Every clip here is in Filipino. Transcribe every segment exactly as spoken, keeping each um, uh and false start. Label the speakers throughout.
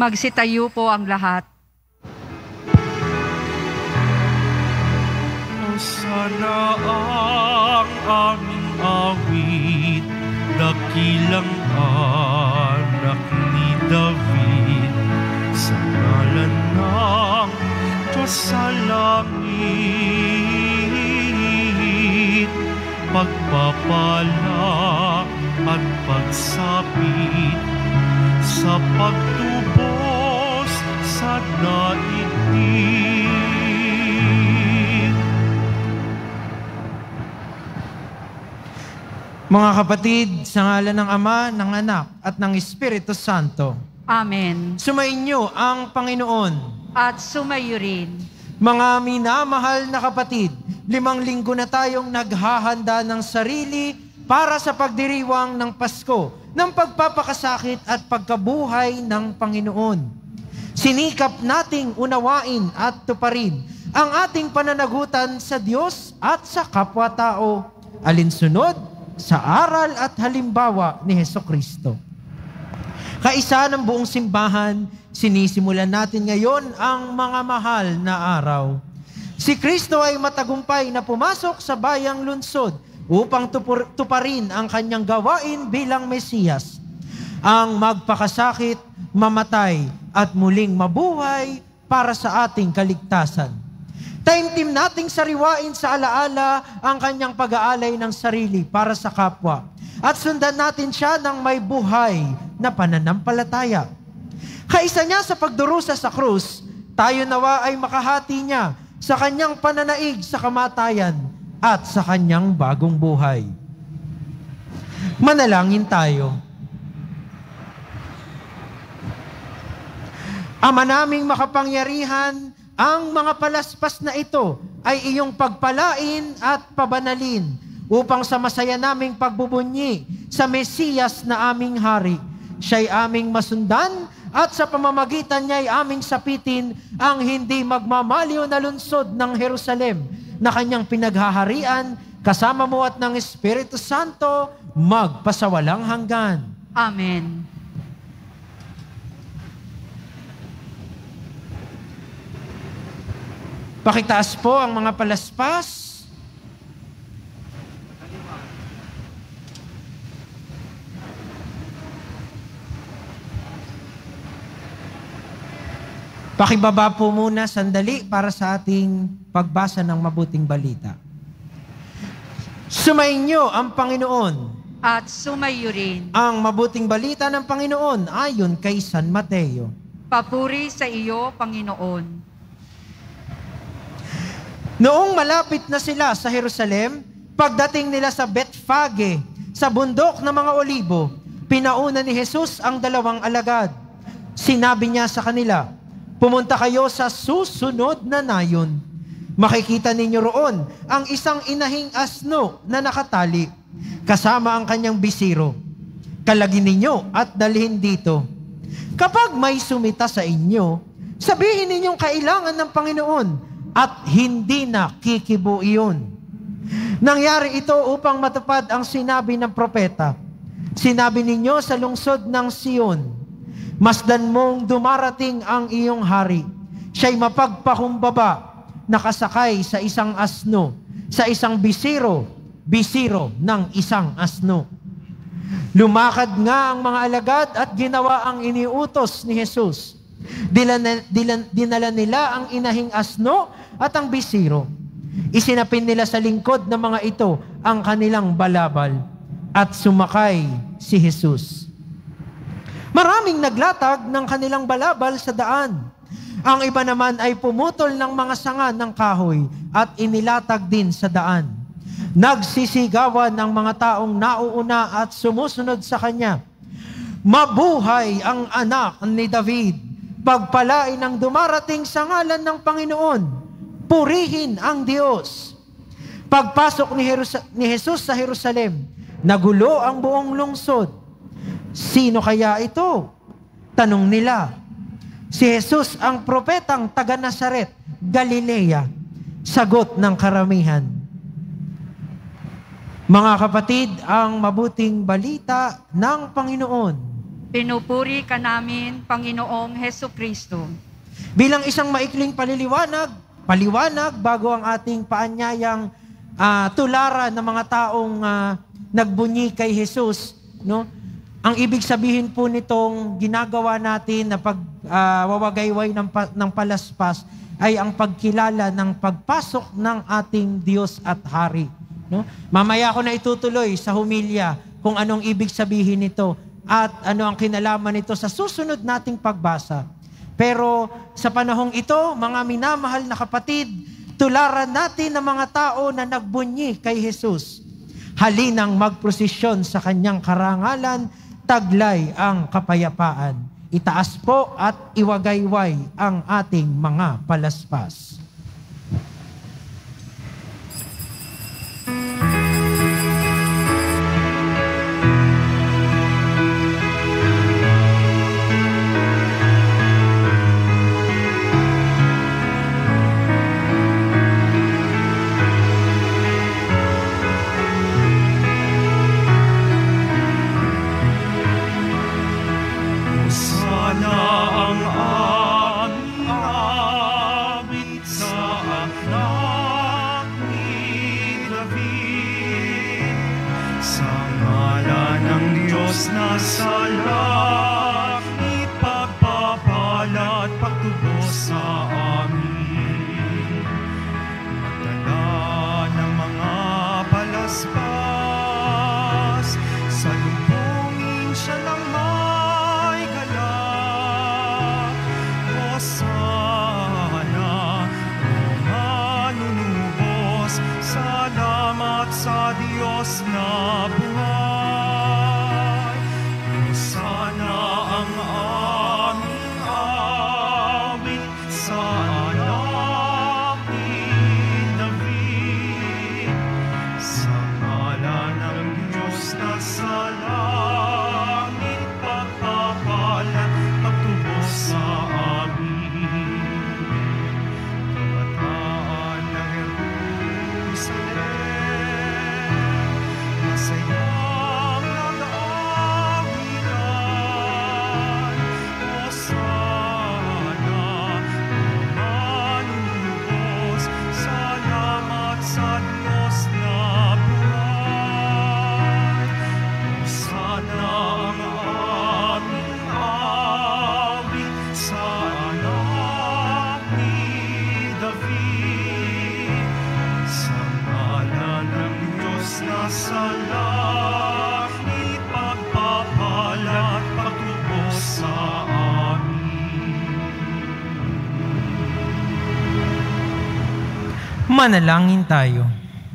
Speaker 1: Magsitayo po ang lahat.
Speaker 2: Sana ang aming awit, dakilang anak ni David, sa ngalan ng Diyos sa langit, pagpapala at pagsapit sa pagtubos sa daigdig.
Speaker 3: Mga kapatid, sa ngalan ng Ama, ng Anak, at ng Espiritu Santo.
Speaker 1: Amen.
Speaker 3: Sumainyo ang Panginoon.
Speaker 1: At sumayo rin.
Speaker 3: Mga minamahal na kapatid, limang linggo na tayong naghahanda ng sarili para sa pagdiriwang ng Pasko, ng pagpapakasakit at pagkabuhay ng Panginoon. Sinikap nating unawain at tuparin ang ating pananagutan sa Diyos at sa kapwa-tao, alinsunod sa aral at halimbawa ni Hesukristo. Kaisa ng buong simbahan, sinisimulan natin ngayon ang mga mahal na araw. Si Kristo ay matagumpay na pumasok sa bayang lungsod upang tupur- tuparin ang kanyang gawain bilang Mesiyas, ang magpakasakit, mamatay at muling mabuhay para sa ating kaligtasan. Taimtim nating sariwain sa alaala ang kanyang pag-aalay ng sarili para sa kapwa at sundan natin siya ng may buhay na pananampalataya. Kaisa niya sa pagdurusa sa krus, tayo nawa ay makahati niya sa kanyang pananaig sa kamatayan at sa kanyang bagong buhay. Manalangin tayo. Ama naming makapangyarihan, ang mga palaspas na ito ay iyong pagpalain at pabanalin upang sa masaya naming pagbubunyi sa Mesiyas na aming hari. Siya'y aming masundan at sa pamamagitan niya'y aming sapitin ang hindi magmamaliw na lungsod ng Jerusalem na kanyang pinaghaharian kasama mo at ng Espiritu Santo magpasawalang hanggan.
Speaker 1: Amen.
Speaker 3: Pakitaas po ang mga palaspas. Pakibaba po muna sandali para sa ating pagbasa ng mabuting balita. Sumainyo ang Panginoon.
Speaker 1: At sumayo rin.
Speaker 3: Ang mabuting balita ng Panginoon ayon kay San Mateo.
Speaker 1: Papuri sa iyo, Panginoon.
Speaker 3: Noong malapit na sila sa Jerusalem, pagdating nila sa Bethfage, sa bundok ng mga olibo, pinauna ni Jesus ang dalawang alagad. Sinabi niya sa kanila, pumunta kayo sa susunod na nayon. Makikita ninyo roon ang isang inahing asno na nakatali, kasama ang kanyang bisiro. Kalagin ninyo at dalhin dito. Kapag may sumita sa inyo, sabihin ninyong kailangan ng Panginoon, at hindi na kikibo iyon. Nangyari ito upang matupad ang sinabi ng propeta. Sinabi ninyo sa lungsod ng Sion, masdan mong dumarating ang iyong hari. Siya'y mapagpakumbaba, nakasakay sa isang asno, sa isang bisiro, bisiro ng isang asno. Lumakad nga ang mga alagad at ginawa ang iniutos ni Jesus. Dinala, dinala nila ang inahing asno at ang bisiro. Isinapin nila sa lingkod ng mga ito ang kanilang balabal at sumakay si Jesus. Maraming naglatag ng kanilang balabal sa daan. Ang iba naman ay pumutol ng mga sanga ng kahoy at inilatag din sa daan. Nagsisigawan ng mga taong nauuna at sumusunod sa kanya, mabuhay ang anak ni David! Pagpalain ang dumarating sa ngalan ng Panginoon. Purihin ang Diyos. Pagpasok ni, Jerus- ni Jesus sa Jerusalem, nagulo ang buong lungsod. Sino kaya ito? Tanong nila. Si Jesus ang propetang taga Nazaret, Galilea. Sagot ng karamihan. Mga kapatid, ang mabuting balita ng Panginoon.
Speaker 1: Pinupuri ka namin, Panginoong Heso Kristo.
Speaker 3: Bilang isang maikling paliliwanag, paliwanag bago ang ating paanyayang uh, tularan ng mga taong uh, nagbunyi kay Jesus, no? Ang ibig sabihin po nitong ginagawa natin na pagwawagayway uh, ng, pa, ng palaspas ay ang pagkilala ng pagpasok ng ating Diyos at Hari. No? Mamaya ko na itutuloy sa humilya kung anong ibig sabihin nito at ano ang kinalaman nito sa susunod nating pagbasa. Pero sa panahong ito, mga minamahal na kapatid, tularan natin ng mga tao na nagbunyi kay Jesus. Halinang magprosesyon sa kanyang karangalan, taglay ang kapayapaan. Itaas po at iwagayway ang ating mga palaspas. Manalangin tayo.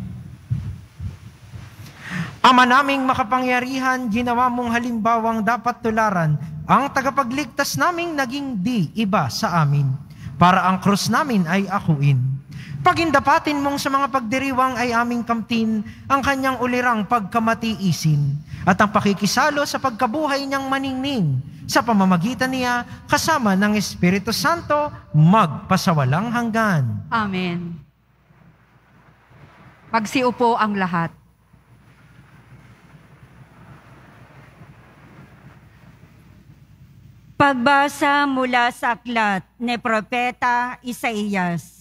Speaker 3: Ama naming makapangyarihan, ginawa mong halimbawang dapat tularan ang tagapagligtas naming naging di iba sa amin, para ang krus namin ay akuin. Pagindapatin mong sa mga pagdiriwang ay aming kamtin ang kanyang ulirang pagkamatiisin at ang pakikisalo sa pagkabuhay niyang maningning sa pamamagitan niya kasama ng Espiritu Santo magpasawalang hanggan.
Speaker 1: Amen. Magsiupo ang lahat.
Speaker 4: Pagbasa mula sa aklat ni Propeta Isaías.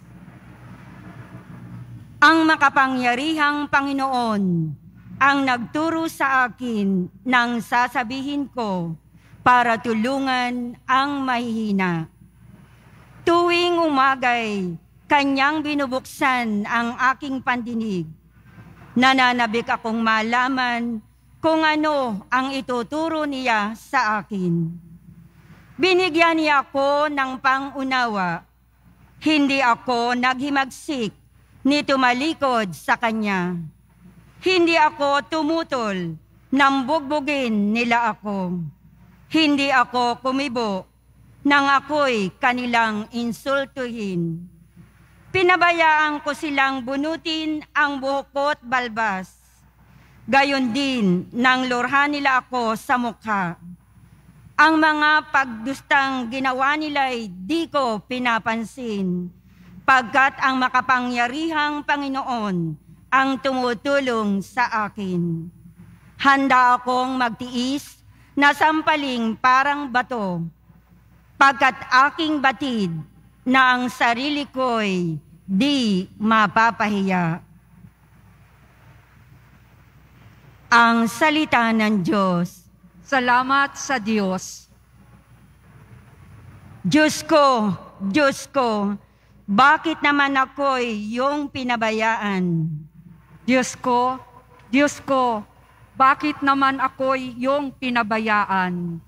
Speaker 4: Ang makapangyarihang Panginoon ang nagturo sa akin ng sasabihin ko para tulungan ang mahihina. Tuwing umagay, kanyang binubuksan ang aking pandinig. Nananabik akong malaman kung ano ang ituturo niya sa akin. Binigyan niya ako ng pangunawa. Hindi ako naghimagsik ni tumalikod sa kanya. Hindi ako tumutol nang bugbugin nila ako. Hindi ako kumibo nang ako'y kanilang insultuhin. Pinabayaan ko silang bunutin ang buhok ko't balbas. Gayon din nang lurhan nila ako sa mukha. Ang mga pagdustang ginawa nila'y di ko pinapansin, pagkat ang makapangyarihang Panginoon ang tumutulong sa akin. Handa akong magtiis nasampaling parang bato, pagkat aking batid na ang sarili ko'y di mapapahiya. Ang salita ng Diyos.
Speaker 1: Salamat sa Diyos.
Speaker 4: Diyos ko, Diyos ko, bakit naman ako'y iyong pinabayaan?
Speaker 1: Diyos ko, Diyos ko, bakit naman ako'y iyong pinabayaan?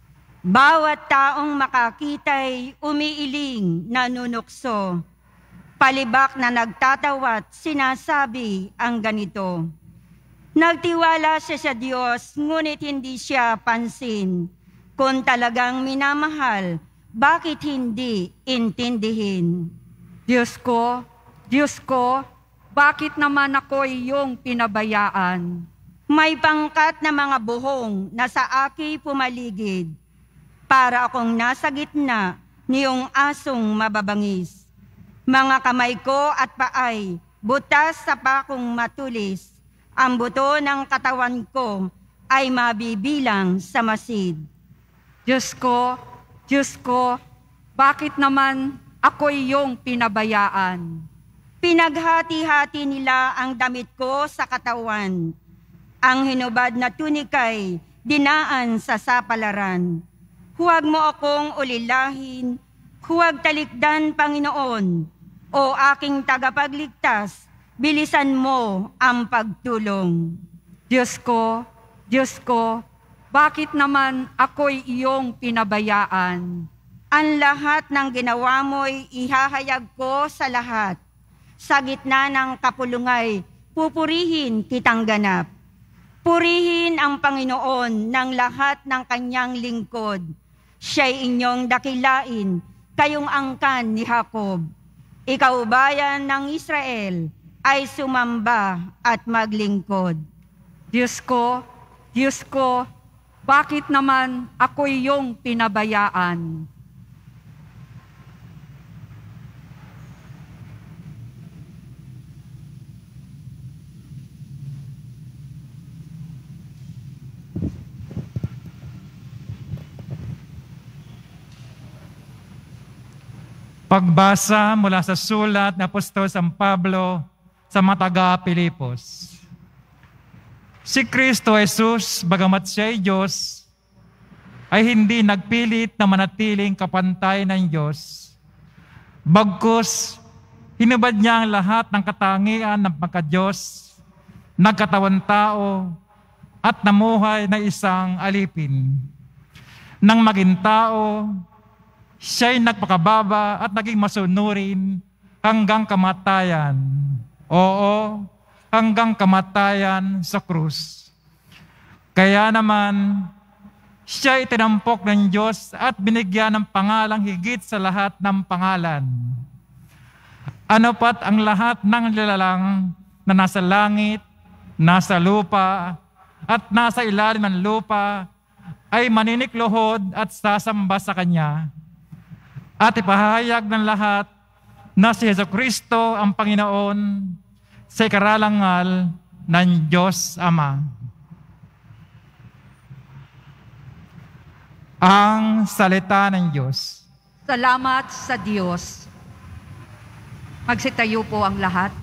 Speaker 4: Bawat taong makakita'y umiiling, nanunukso. Palibak na nagtatawat, sinasabi ang ganito. Nagtiwala siya sa Diyos, ngunit hindi siya pansin. Kung talagang minamahal, bakit hindi intindihin?
Speaker 1: Diyos ko, Diyos ko, bakit naman ako'y iyong pinabayaan?
Speaker 4: May pangkat na mga buhong na sa aki pumaligid, para akong nasa gitna niyong asong mababangis. Mga kamay ko at paay, butas sa pakong matulis, ang buto ng katawan ko ay mabibilang sa masid.
Speaker 1: Diyos ko, Diyos ko, bakit naman ako'y iyong pinabayaan?
Speaker 4: Pinaghati-hati nila ang damit ko sa katawan. Ang hinubad na tunikay dinaan sa sapalaran. Huwag mo akong ulilahin, huwag talikdan, Panginoon, o aking tagapagligtas, bilisan mo ang pagtulong.
Speaker 1: Diyos ko, Diyos ko, bakit naman ako'y iyong pinabayaan?
Speaker 4: Ang lahat ng ginawa mo'y ihahayag ko sa lahat. Sa gitna ng kapulungay, pupurihin kitang ganap. Purihin ang Panginoon ng lahat ng kanyang lingkod. Siya'y inyong dakilain, kayong angkan ni Jacob. Ikaw bayan ng Israel ay sumamba at maglingkod.
Speaker 1: Diyos ko, Diyos ko, bakit naman ako'y iyong pinabayaan?
Speaker 5: Pagbasa mula sa sulat ni Apostol San Pablo sa mga taga-Pilipos. Si Kristo Jesus, bagamat siya ay Diyos, ay hindi nagpilit na manatiling kapantay ng Diyos. Bagkus, hinubad niya ang lahat ng katangian ng pagka-Diyos, nagkatawan tao, at namuhay na isang alipin. Nang maging tao, siya'y nagpakababa at naging masunurin hanggang kamatayan. Oo, hanggang kamatayan sa krus. Kaya naman, siya'y tinampok ng Diyos at binigyan ng pangalang higit sa lahat ng pangalan. Ano pat ang lahat ng nilalang na nasa langit, nasa lupa, at nasa ilalim ng lupa ay maninikluhod at sasamba sa Kanya. At ipahayag ng lahat na si Jesucristo ang Panginoon sa ikararangal ng Diyos Ama. Ang salita ng Diyos.
Speaker 1: Salamat sa Diyos. Magsitayo po ang lahat.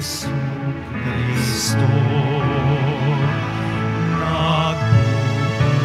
Speaker 2: Kristo, nagbubuhay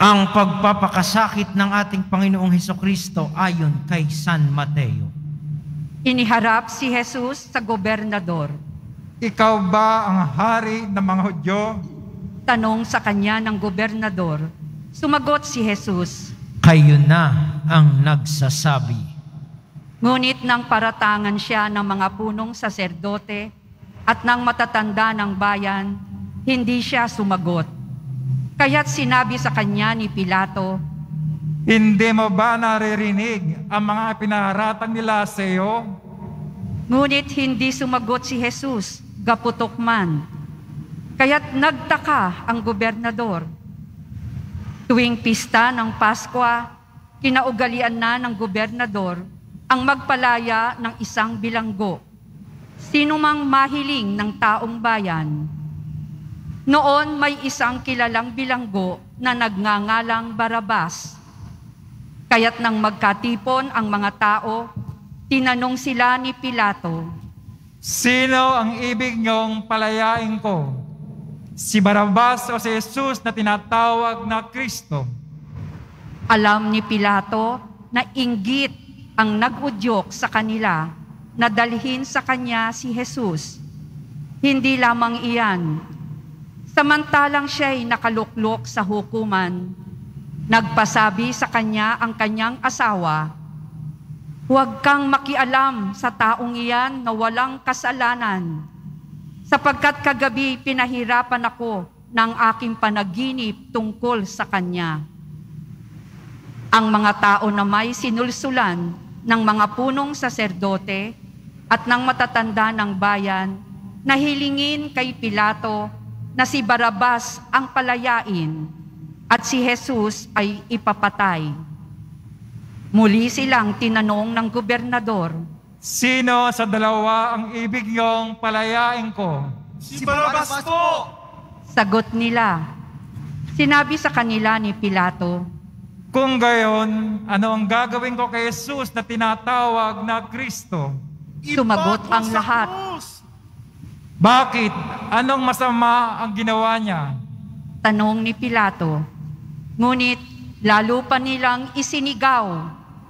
Speaker 3: ang pagpapakasakit ng ating Panginoong Hesukristo ayon kay San Mateo.
Speaker 1: Iniharap si Jesus sa gobernador.
Speaker 5: Ikaw ba ang hari ng mga Hudyo?
Speaker 1: Tanong sa kanya ng gobernador. Sumagot si Jesus.
Speaker 3: Kayo na ang nagsasabi.
Speaker 1: Ngunit nang paratangan siya ng mga punong saserdote at ng matatanda ng bayan, hindi siya sumagot. Kaya't sinabi sa kanya ni Pilato,
Speaker 5: Hindi mo ba naririnig ang mga pinaharatang nila sa iyo?
Speaker 1: ngunit hindi sumagot si Jesus, gaputok man. Kaya't nagtaka ang gobernador. Tuwing pista ng Paskwa, kinaugalian na ng gobernador ang magpalaya ng isang bilanggo, sino mang mahiling ng taong bayan. Noon may isang kilalang bilanggo na nagngangalang Barabas. Kaya't nang magkatipon ang mga tao, tinanong sila ni Pilato,
Speaker 5: Sino ang ibig niyong palayain ko? Si Barabas o si Jesus na tinatawag na Kristo?
Speaker 1: alam ni Pilato na inggit ang nag-udyok sa kanila na dalhin sa kanya si Jesus. Hindi lamang iyan, samantalang siya'y nakaluklok sa hukuman, nagpasabi sa kanya ang kanyang asawa, Huwag kang makialam sa taong iyan na walang kasalanan, sapagkat kagabi pinahirapan ako ng aking panaginip tungkol sa kanya. Ang mga tao na may sinulsulan ng mga punong saserdote at ng matatanda ng bayan na hilingin kay Pilato na si Barabas ang palayain at si Jesus ay ipapatay. Muli silang tinanong ng gobernador,
Speaker 5: Sino sa dalawa ang ibig niyong palayain ko?
Speaker 2: Si Barabas po!
Speaker 1: sagot nila. Sinabi sa kanila ni Pilato,
Speaker 5: Kung gayon, ano ang gagawin ko kay Jesus na tinatawag na Kristo?
Speaker 1: sumagot ang lahat.
Speaker 5: Bakit? Anong masama ang ginawa niya?
Speaker 1: Tanong ni Pilato. Ngunit lalo pa nilang isinigaw.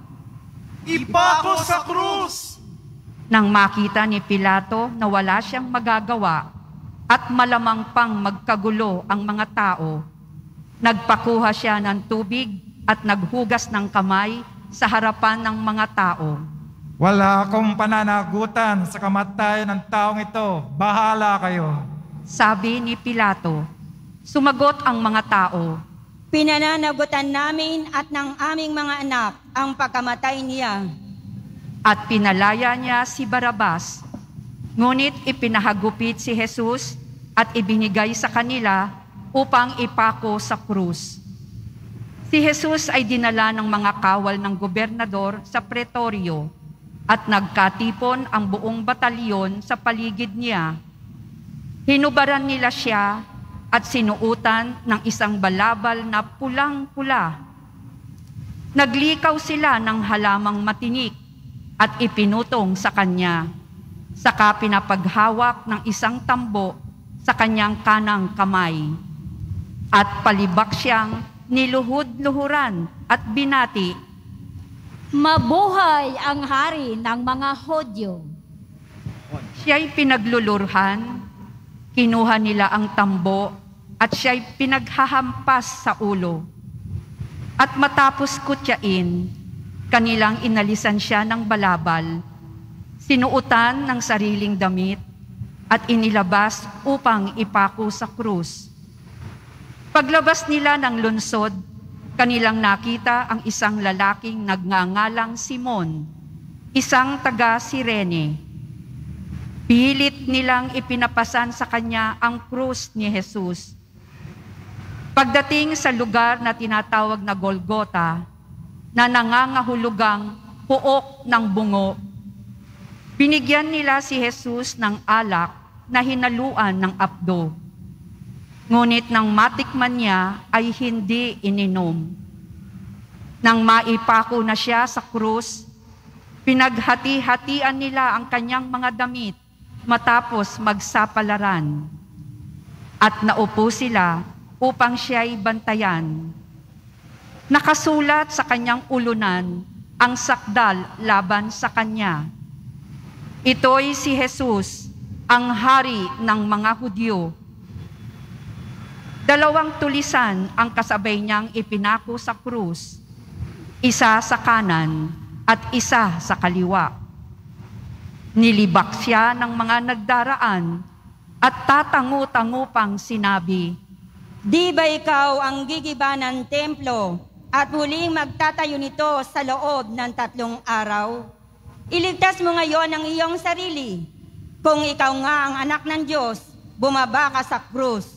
Speaker 2: Ipako sa krus!
Speaker 1: Nang makita ni Pilato na wala siyang magagawa at malamang pang magkagulo ang mga tao, nagpakuha siya ng tubig at naghugas ng kamay sa harapan ng mga tao.
Speaker 5: Wala akong pananagutan sa kamatayan ng taong ito. Bahala kayo.
Speaker 1: Sabi ni Pilato. Sumagot ang mga tao,
Speaker 4: Pinananagutan namin at ng aming mga anak ang pagkamatay niya.
Speaker 1: at pinalaya niya si Barabas. Ngunit ipinahagupit si Jesus at ibinigay sa kanila upang ipako sa krus. Si Jesus ay dinala ng mga kawal ng gobernador sa pretoryo at nagkatipon ang buong batalyon sa paligid niya. Hinubaran nila siya at sinuutan ng isang balabal na pulang-pula. Naglikaw sila ng halamang matinik at ipinutong sa kanya. Saka pinapaghawak ng isang tambo sa kanyang kanang kamay. At palibak siyang niluhod-luhuran at binati,
Speaker 6: Mabuhay ang hari ng mga Hudyo.
Speaker 1: Siya'y pinaglulurhan, kinuha nila ang tambo at siya'y pinaghahampas sa ulo. At matapos kutyain, kanilang inalisan siya ng balabal, sinuutan ng sariling damit at inilabas upang ipako sa krus. Paglabas nila ng lunsod, kanilang nakita ang isang lalaking nagngangalang Simon, isang taga Sirene. Pilit nilang ipinapasan sa kanya ang krus ni Jesus. Pagdating sa lugar na tinatawag na Golgota, na nangangahulugang puok ng bungo, binigyan nila si Jesus ng alak na hinaluan ng apdo. Ngunit nang matikman niya ay hindi ininom. Nang maipako na siya sa krus, pinaghati-hatian nila ang kanyang mga damit matapos magsapalaran. At naupo sila upang siya'y bantayan. Nakasulat sa kanyang ulunan ang sakdal laban sa kanya. Ito'y si Jesus, ang hari ng mga Hudyo. Dalawang tulisan ang kasabay niyang ipinako sa krus, isa sa kanan at isa sa kaliwa. Nilibak siya ng mga nagdaraan at tatangu-tangu pang sinabi,
Speaker 4: Di ba ikaw ang gigiba ng templo at muling magtatayo nito sa loob ng tatlong araw? Iligtas mo ngayon ang iyong sarili. Kung ikaw nga ang anak ng Diyos, bumaba ka sa krus.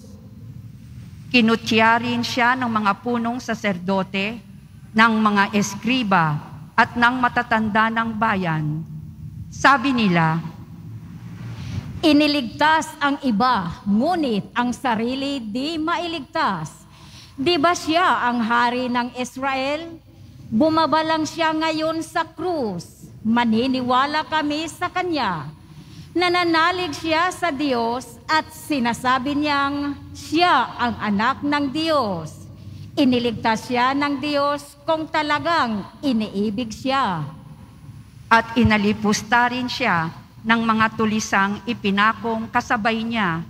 Speaker 1: Kinutya rin siya ng mga punong saserdote, ng mga eskriba at ng matatanda ng bayan. Sabi nila,
Speaker 6: Iniligtas ang iba, ngunit ang sarili di mailigtas. Di ba siya ang hari ng Israel? Bumaba lang siya ngayon sa krus. Maniniwala kami sa kanya. Nananalig siya sa Diyos at sinasabi niyang siya ang anak ng Diyos. Iniligtas siya ng Diyos kung talagang iniibig siya.
Speaker 1: at inalipusta rin siya ng mga tulisang ipinakong kasabay niya.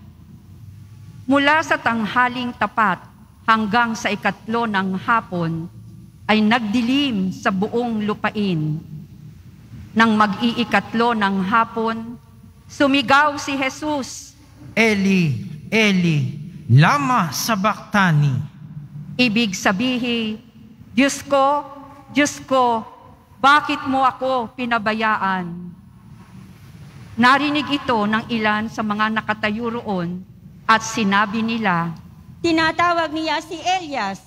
Speaker 1: Mula sa tanghaling tapat hanggang sa ikatlo ng hapon ay nagdilim sa buong lupain. Nang mag-iikatlo ng hapon, sumigaw si Jesus,
Speaker 3: Eli, Eli, lama sabachthani.
Speaker 1: ibig sabihin, Diyos ko, Diyos ko, bakit mo ako pinabayaan? Narinig ito ng ilan sa mga nakatayo roon at sinabi nila,
Speaker 4: Tinatawag niya si Elias.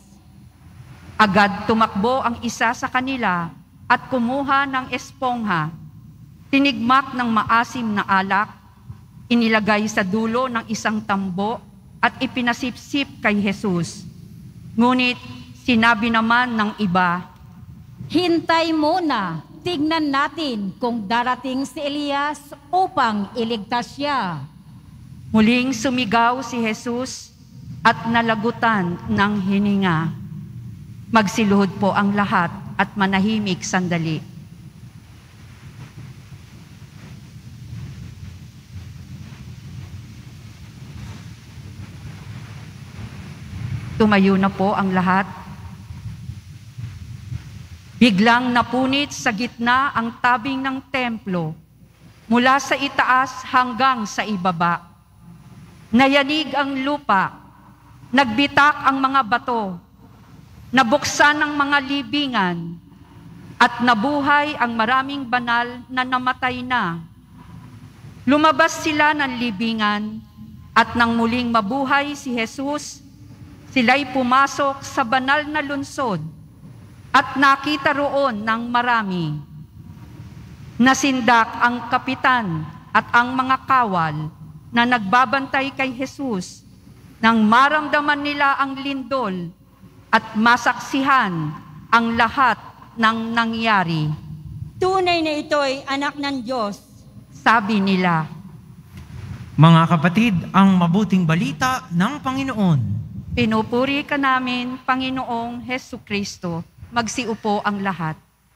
Speaker 1: agad tumakbo ang isa sa kanila at kumuha ng espongha, tinigmak ng maasim na alak, inilagay sa dulo ng isang tambo at ipinasipsip kay Jesus. Ngunit sinabi naman ng iba,
Speaker 6: Hintay muna, tignan natin kung darating si Elias upang iligtas siya.
Speaker 1: muling sumigaw si Jesus at nalagutan ng hininga. Magsiluhod po ang lahat at manahimik sandali. Tumayo na po ang lahat. Biglang napunit sa gitna ang tabing ng templo, mula sa itaas hanggang sa ibaba. Nayanig ang lupa, nagbitak ang mga bato, nabuksan ang mga libingan, at nabuhay ang maraming banal na namatay na. Lumabas sila ng libingan, at nang muling mabuhay si Jesus, sila'y pumasok sa banal na lungsod, at nakita roon ng marami. Nasindak ang kapitan at ang mga kawal na nagbabantay kay Jesus nang maramdaman nila ang lindol at masaksihan ang lahat ng nangyari.
Speaker 4: Tunay na ito'y anak ng Diyos.
Speaker 1: Sabi nila,
Speaker 3: Mga kapatid, ang mabuting balita ng Panginoon.
Speaker 1: pinupuri ka namin, Panginoong Hesukristo. Magsiupo ang lahat.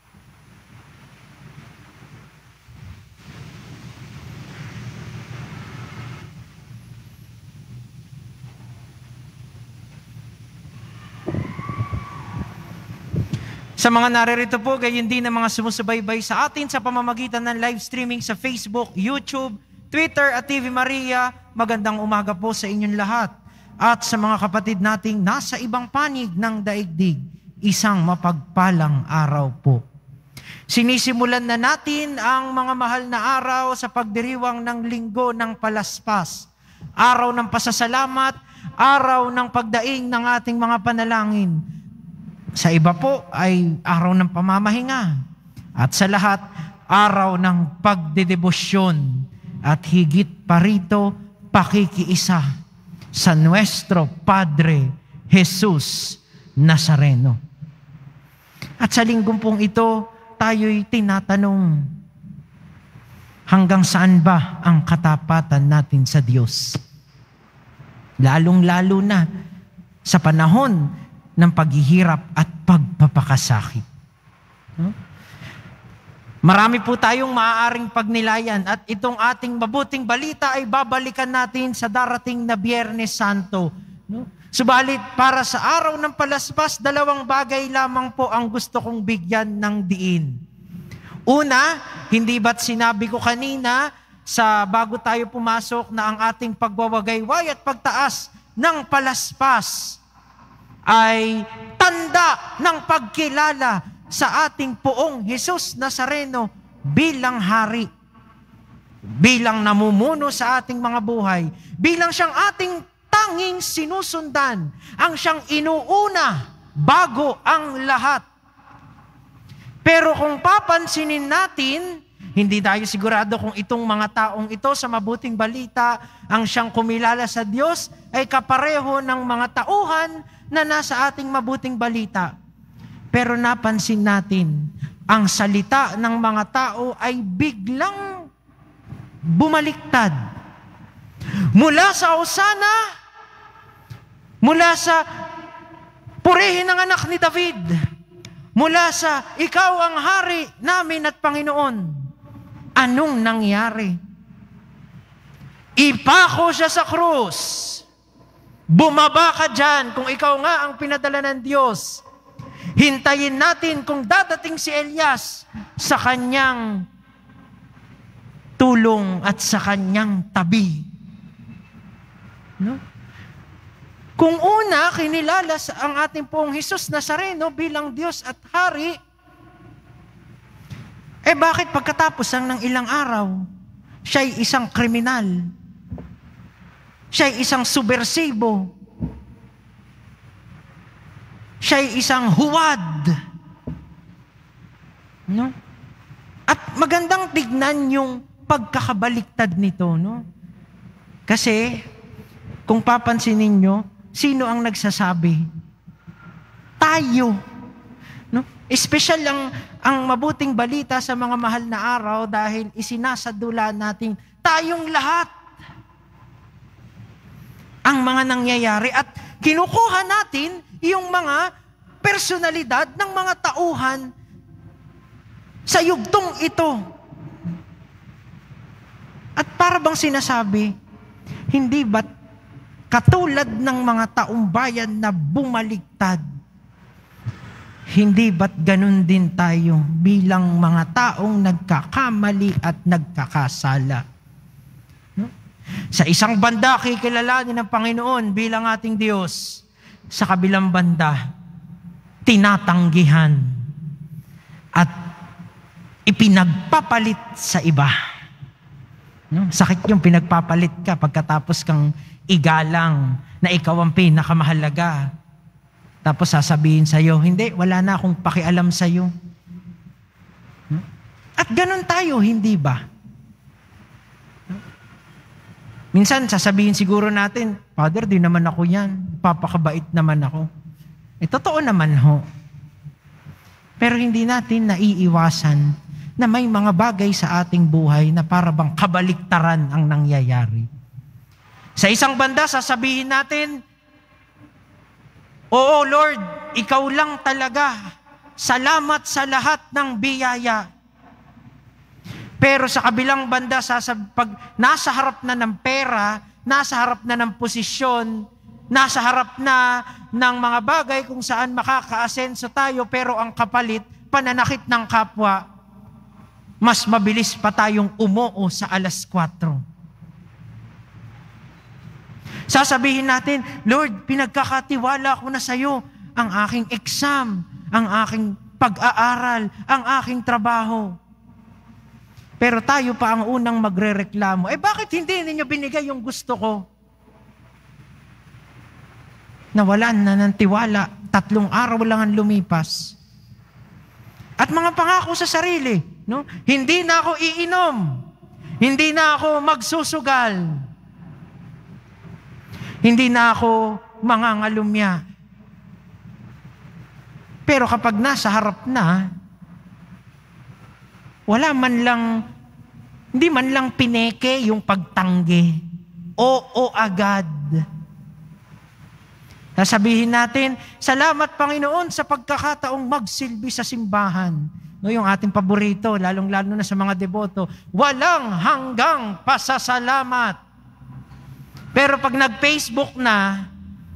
Speaker 3: Sa mga naririto po, gayon din ang mga sumusubaybay sa atin sa pamamagitan ng live streaming sa Facebook, YouTube, Twitter at T V Maria, magandang umaga po sa inyong lahat. At sa mga kapatid nating nasa ibang panig ng daigdig, isang mapagpalang araw po. Sinisimulan na natin ang mga mahal na araw sa pagdiriwang ng linggo ng palaspas. Araw ng pasasalamat, araw ng pagdaing ng ating mga panalangin. Sa iba po ay araw ng pamamahinga. At sa lahat, araw ng pagdedebosyon. At higit pa rito, pakikiisa sa Nuestro Padre Jesus Nazareno. At sa linggong pong ito, tayo'y tinatanong, hanggang saan ba ang katapatan natin sa Diyos? Lalong-lalo na sa panahon ng paghihirap at pagpapakasakit. No? Marami po tayong maaaring pagnilayan at itong ating mabuting balita ay babalikan natin sa darating na Biyernes Santo. No? Subalit para sa araw ng palaspas, dalawang bagay lamang po ang gusto kong bigyan ng diin. Una, hindi ba't sinabi ko kanina sa bago tayo pumasok na ang ating pagwawagayway at pagtaas ng palaspas ay tanda ng pagkilala sa ating poong Jesus Nazareno bilang hari, bilang namumuno sa ating mga buhay, bilang siyang ating tanging sinusundan, ang siyang inuuna bago ang lahat. Pero kung papansinin natin, hindi tayo sigurado kung itong mga taong ito sa mabuting balita, ang siyang kumilala sa Diyos ay kapareho ng mga tauhan na nasa ating mabuting balita. Pero napansin natin, ang salita ng mga tao ay biglang bumaliktad. Mula sa Hosana, mula sa purihin ng anak ni David, mula sa ikaw ang hari namin at Panginoon, anong nangyari? Ipako siya sa krus. Bumaba ka dyan kung ikaw nga ang pinadala ng Diyos. Hintayin natin kung dadating si Elias sa kanyang tulong at sa kanyang tabi. No? Kung una, kinilala ang ating pong Jesus Nazareno bilang Diyos at Hari, eh bakit pagkatapos ng ilang araw, siya'y isang kriminal, siya'y isang subversibo, siya'y isang huwad. No? At magandang tignan yung pagkakabaliktad nito. No? Kasi, kung papansinin nyo, sino ang nagsasabi? Tayo. No? Espesyal ang, ang mabuting balita sa mga mahal na araw dahil isinasadula natin tayong lahat ang mga nangyayari at kinukuha natin yung mga personalidad ng mga tauhan sa yugtong ito. At para bang sinasabi, hindi ba't katulad ng mga taong bayan na bumaliktad, hindi ba't ganun din tayo bilang mga taong nagkakamali at nagkakasala? No? Sa isang banda, kikilalanin ng Panginoon bilang ating Diyos. Sa kabilang banda, tinatanggihan at ipinagpapalit sa iba. No? Sakit yung pinagpapalit ka pagkatapos kang igalang na ikaw ang pinakamahalaga. Tapos sasabihin sa'yo, hindi, wala na akong pakialam sa'yo. No? At ganun tayo, hindi ba? No? Minsan sasabihin siguro natin, Father, di naman ako yan. Papakabait naman ako. Eh, totoo naman ho. Pero hindi natin naiiwasan na may mga bagay sa ating buhay na para bang kabaliktaran ang nangyayari. Sa isang banda, sasabihin natin, Oo Lord, ikaw lang talaga. Salamat sa lahat ng biyaya. Pero sa kabilang banda, sasab- pag nasa harap na ng pera, nasa harap na ng posisyon, nasa harap na ng mga bagay kung saan makaka-asenso tayo, pero ang kapalit, pananakit ng kapwa, mas mabilis pa tayong umuo sa alas kwatro. Sasabihin natin, Lord, pinagkakatiwala ko na sa iyo ang aking exam, ang aking pag-aaral, ang aking trabaho. Pero tayo pa ang unang magrereklamo. Eh bakit hindi ninyo binigay yung gusto ko? Nawalan na ng tiwala, tatlong araw lang ang lumipas. At mga pangako sa sarili, no? Hindi na ako iinom, hindi na ako magsusugal, hindi na ako mangangalumya. Pero kapag nasa harap na, wala man lang, hindi man lang pineke yung pagtanggi. Oo agad. Sasabihin natin, salamat Panginoon sa pagkakataong magsilbi sa simbahan. No, yung ating paborito, lalong-lalo na sa mga deboto, walang hanggang pasasalamat. Pero pag nag-Facebook na,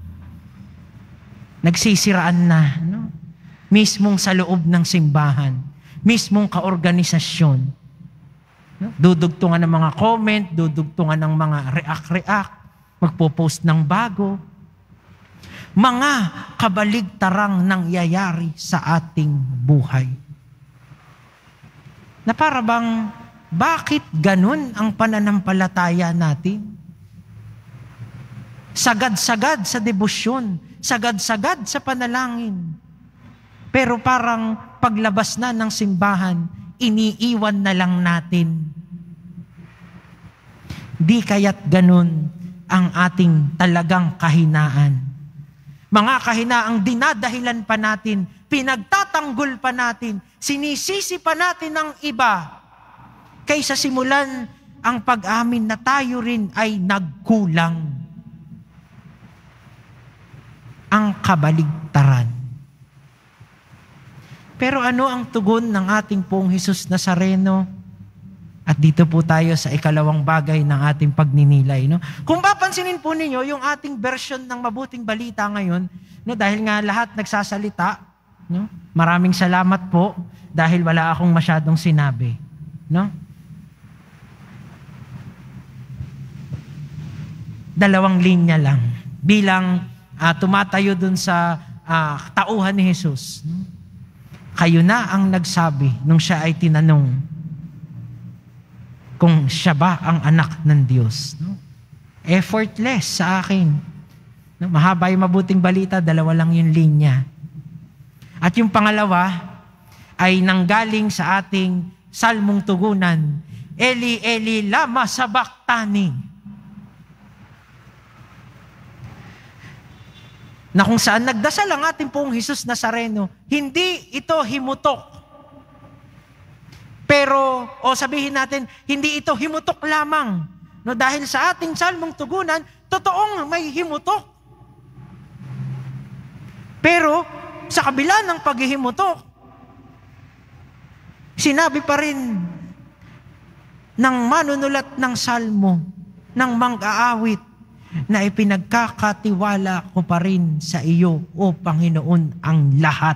Speaker 3: nagsisiraan na, no? Mismong sa loob ng simbahan, mismong kaorganisasyon. No? Dudugtungan ng mga comment, dudugtungan ng mga react-react, magpo-post ng bago. Mga kabaligtarang nangyayari sa ating buhay. Na para bang, bakit ganun ang pananampalataya natin? Sagad-sagad sa debosyon, sagad-sagad sa panalangin. Pero parang paglabas na ng simbahan, iniiwan na lang natin. Di kaya't ganun ang ating talagang kahinaan. Mga kahinaang dinadahilan pa natin, pinagtatanggol pa natin, sinisisi pa natin ang iba, kaysa simulan ang pag-amin na tayo rin ay nagkulang. Ang kabaligtaran. Pero ano ang tugon ng ating Poong Hesus Nazareno? At dito po tayo sa ikalawang bagay ng ating pagninilay. No? Kung papansinin po ninyo, yung ating version ng mabuting balita ngayon, no, dahil nga lahat nagsasalita, no? Maraming salamat po dahil wala akong masyadong sinabi. No? Dalawang linya lang. Bilang uh, tumatayo dun sa uh, tauhan ni Jesus. No? Kayo na ang nagsabi nung siya ay tinanong kung siya ba ang anak ng Diyos. No? Effortless sa akin. No? Mahaba yung mabuting balita, dalawa lang yung linya. At yung pangalawa ay nanggaling sa ating salmong tugunan, Eli, Eli, lama sabachthani. Na kung saan nagdasal ang ating Poong Hesus Nazareno, hindi ito himutok. Pero, o sabihin natin, hindi ito himutok lamang. No, dahil sa ating salmong tugunan, totoong may himutok. Pero, sa kabila ng paghihimutok, sinabi pa rin ng manunulat ng salmo, ng mang-aawit, na ipinagkakatiwala ko pa rin sa iyo, O Panginoon, ang lahat.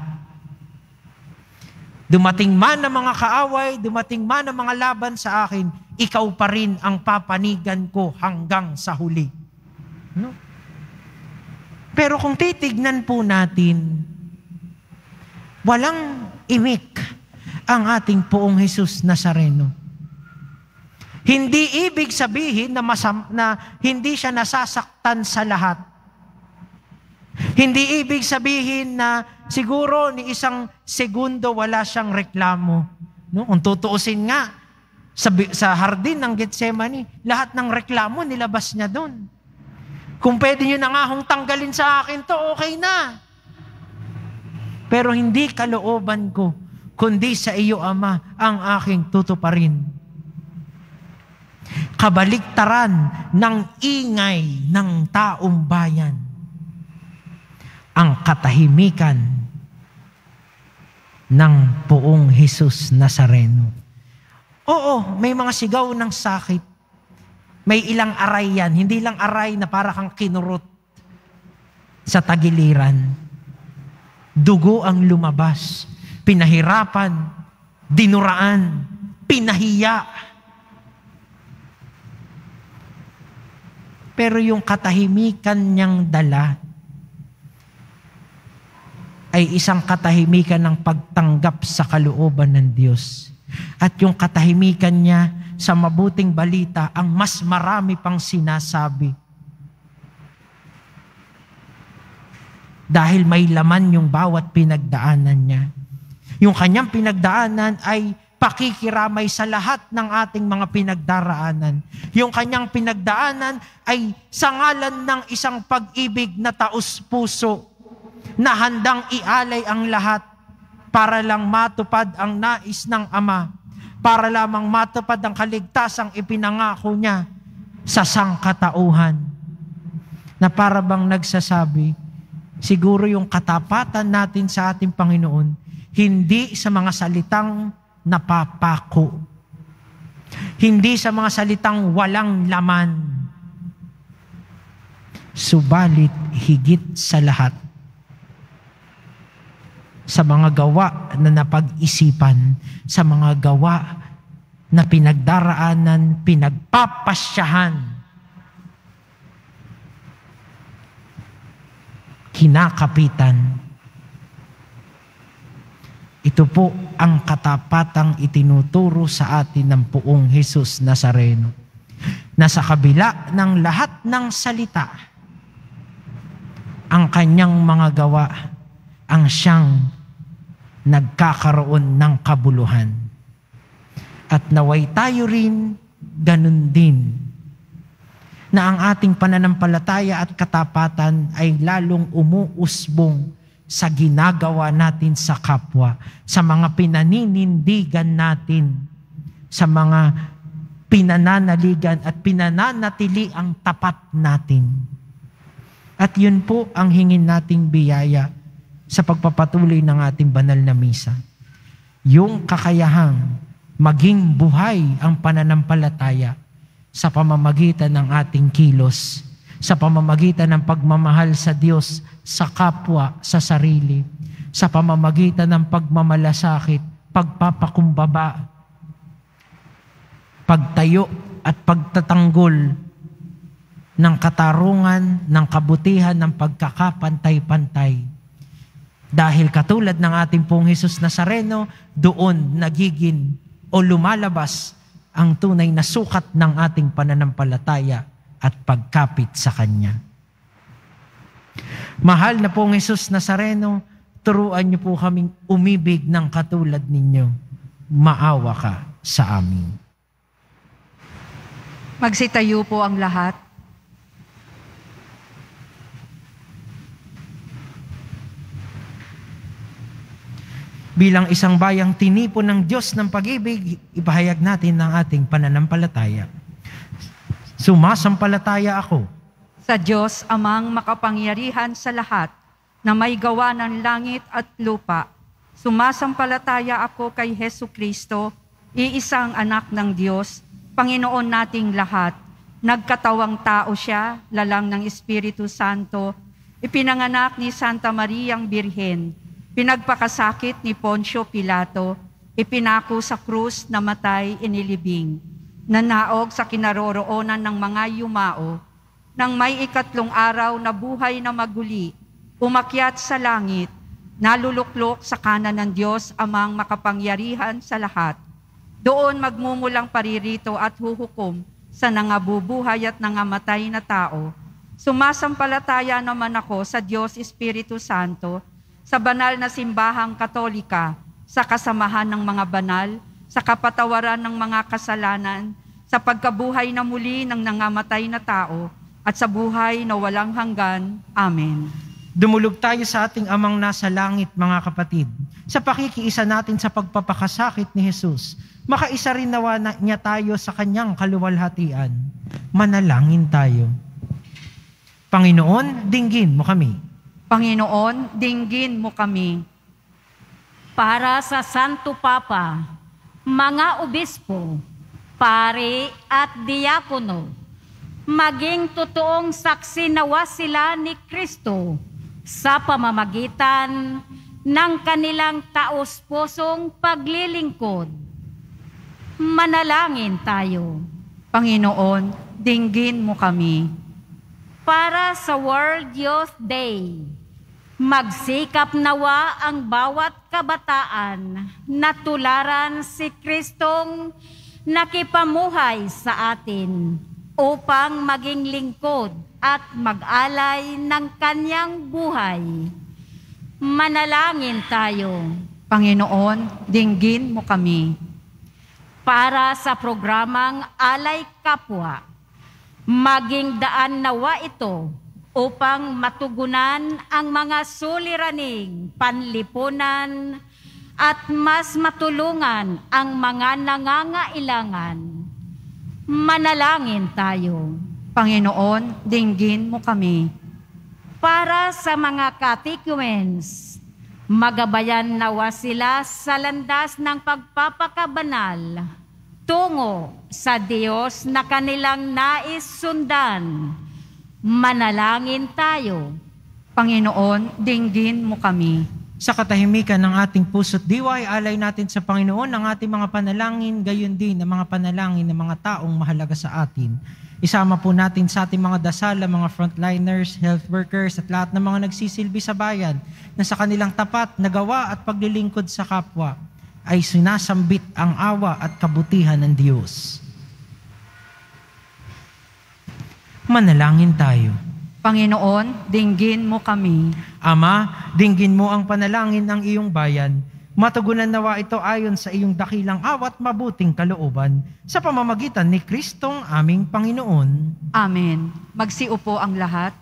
Speaker 3: Dumating man ang mga kaaway, dumating man ang mga laban sa akin, ikaw pa rin ang papanigan ko hanggang sa huli. No? Pero kung titignan po natin, walang imik ang ating Poong Hesus Nazareno. Hindi ibig sabihin na, masam, na hindi siya nasasaktan sa lahat. Hindi ibig sabihin na siguro ni isang segundo wala siyang reklamo. No? Kung tutuusin nga, sa, sa hardin ng Getsemani, lahat ng reklamo nilabas niya doon. Kung pwede nyo na nga hong tanggalin sa akin to, okay na. Pero hindi kalooban ko, kundi sa iyo, Ama, ang aking tutuparin. Kabaligtaran ng ingay ng taong bayan. Ang katahimikan ng Poong Hesus Nazareno. Oo, may mga sigaw ng sakit. May ilang aray yan. Hindi lang aray na para kang kinurot sa tagiliran. Dugo ang lumabas. Pinahirapan, dinuraan, pinahiya. Pero yung katahimikan niyang dala ay isang katahimikan ng pagtanggap sa kalooban ng Diyos. At yung katahimikan niya sa mabuting balita ang mas marami pang sinasabi. Dahil may laman yung bawat pinagdaanan niya. Yung kanyang pinagdaanan ay pakikiramay sa lahat ng ating mga pinagdaraanan. Yung kanyang pinagdaanan ay sa ngalan ng isang pag-ibig na taos-puso na handang ialay ang lahat para lang matupad ang nais ng Ama, para lamang matupad ang kaligtasang ipinangako niya sa sangkatauhan. Na para bang nagsasabi, siguro yung katapatan natin sa ating Panginoon, hindi sa mga salitang napapako, hindi sa mga salitang walang laman, subalit higit sa lahat, sa mga gawa na napag-isipan, sa mga gawa na pinagdaraanan, pinagpapasyahan, kinakapitan. Ito po ang katapatang itinuturo sa atin ng Poong Jesus Nazareno, na sa kabila ng lahat ng salita, ang kanyang mga gawa ang siyang nagkakaroon ng kabuluhan. At naway tayo rin ganun din, na ang ating pananampalataya at katapatan ay lalong umuusbong sa ginagawa natin sa kapwa, sa mga pinaninindigan natin, sa mga pinananaligan at pinananatili ang tapat natin. At yun po ang hingin nating biyaya sa pagpapatuloy ng ating banal na misa. Yung kakayahang maging buhay ang pananampalataya sa pamamagitan ng ating kilos, sa pamamagitan ng pagmamahal sa Diyos, sa kapwa, sa sarili, sa pamamagitan ng pagmamalasakit, pagpapakumbaba, pagtayo at pagtatanggol ng katarungan, ng kabutihan, ng pagkakapantay-pantay. Dahil katulad ng ating Pong Jesus Nazareno, doon nagiging o lumalabas ang tunay na sukat ng ating pananampalataya at pagkapit sa Kanya. Mahal na Pong Jesus Nazareno, turuan niyo po kaming umibig ng katulad ninyo. Maawa ka sa amin.
Speaker 1: Magsitayo po ang lahat.
Speaker 3: Bilang isang bayang tinipon ng Diyos ng pag-ibig, ipahayag natin ang ating pananampalataya. Sumasampalataya ako
Speaker 1: Sa Diyos amang makapangyarihan sa lahat, na may gawa ng langit at lupa. Sumasampalataya ako kay Hesu Kristo, iisang anak ng Diyos, Panginoon nating lahat. Nagkatawang tao siya, lalang ng Espiritu Santo, ipinanganak ni Santa Mariang Birhen, pinagpakasakit ni Poncio Pilato, ipinako sa krus, namatay, inilibing, nanaog sa kinaroroonan ng mga yumao, nang may ikatlong araw na buhay na maguli, umakyat sa langit, naluluklok sa kanan ng Diyos amang makapangyarihan sa lahat. Doon magmumulang paririto at huhukom sa nangabubuhay at nangamatay na tao. Sumasampalataya naman ako sa Diyos Espiritu Santo, sa banal na simbahang katolika, sa kasamahan ng mga banal, sa kapatawaran ng mga kasalanan, sa pagkabuhay na muli ng nangamatay na tao, at sa buhay na walang hanggan. Amen.
Speaker 3: Dumulog tayo sa ating Amang nasa langit, mga kapatid, sa pakikiisa natin sa pagpapakasakit ni Jesus. Makaisa rin nawa na niya tayo sa kanyang kaluwalhatian. Manalangin tayo. Panginoon, dinggin mo kami.
Speaker 1: Panginoon, dinggin mo kami.
Speaker 6: Para sa Santo Papa, mga obispo, pare at diakono, maging totoong saksi nawa sila ni Kristo sa pamamagitan ng kanilang taos-pusong paglilingkod. Manalangin tayo.
Speaker 1: Panginoon, dinggin mo kami.
Speaker 6: Para sa World Youth Day, magsikap nawa ang bawat kabataan na tularan si Kristong nakipamuhay sa atin upang maging lingkod at mag-alay ng kanyang buhay. Manalangin tayo.
Speaker 1: Panginoon, dinggin mo kami.
Speaker 6: Para sa programang Alay Kapwa, maging daan nawa ito upang matugunan ang mga suliraning panlipunan at mas matulungan ang mga nangangailangan. Manalangin tayo.
Speaker 1: Panginoon, dinggin mo kami.
Speaker 6: Para sa mga catechumens, magabayan nawa sila sa landas ng pagpapakabanal tungo sa Diyos na kanilang nais sundan. Manalangin tayo.
Speaker 1: Panginoon, dinggin mo kami.
Speaker 3: Sa katahimikan ng ating puso't diwa, alay natin sa Panginoon ang ating mga panalangin, gayon din ang mga panalangin ng mga taong mahalaga sa atin. Isama po natin sa ating mga dasal ang mga frontliners, health workers, at lahat ng mga nagsisilbi sa bayan na sa kanilang tapat na gawa at paglilingkod sa kapwa ay sinasambit ang awa at kabutihan ng Diyos. Manalangin tayo.
Speaker 1: Panginoon, dinggin mo kami.
Speaker 3: Ama, dinggin mo ang panalangin ng iyong bayan. Matugunan nawa ito ayon sa iyong dakilang awat mabuting kalooban sa pamamagitan ni Kristong aming Panginoon.
Speaker 1: Amen. Magsiupo ang lahat.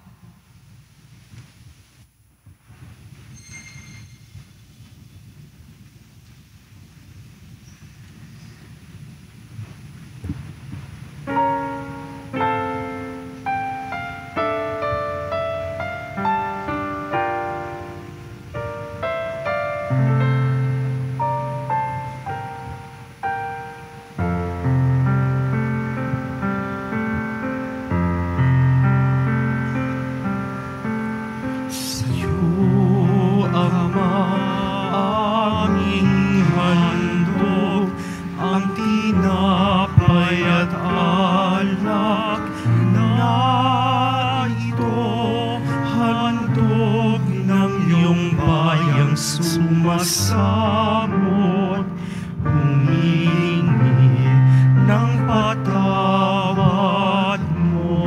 Speaker 2: Sumasamot, humingi ng patawad mo.